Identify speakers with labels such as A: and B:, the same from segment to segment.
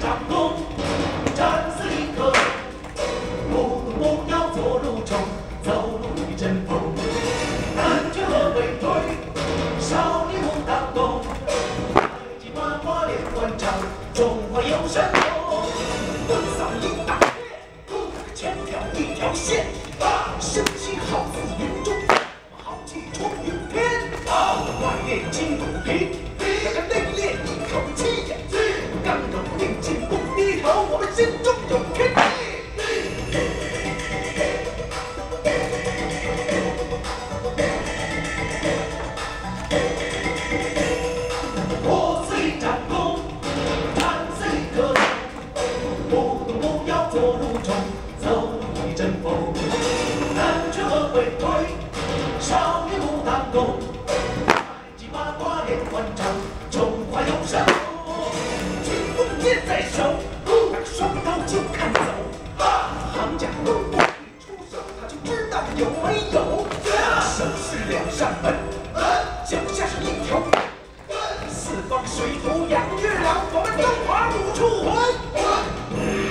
A: 张弓，战死一个。不要做如虫，走路一阵风。南拳和北腿，少林武当功。太极八卦连环掌，中华有神功。文嗓一大片，千条一条线。生气好似云中飞，豪气冲云天。外练筋骨皮，那个内练一口气。刚柔并济不低头，我们心中有天地。我是一张弓，战死一个人。不要做如虫，走路一阵风。南拳和北腿，少林武当功。太极八卦连环掌，中华有神功。金弓箭在手，那个双刀就看走。行家如果一出手，他就知道有没有。手是两扇门，脚下是一条龙。四方水土养育了我们中华武术魂。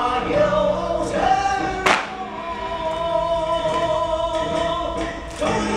A: 中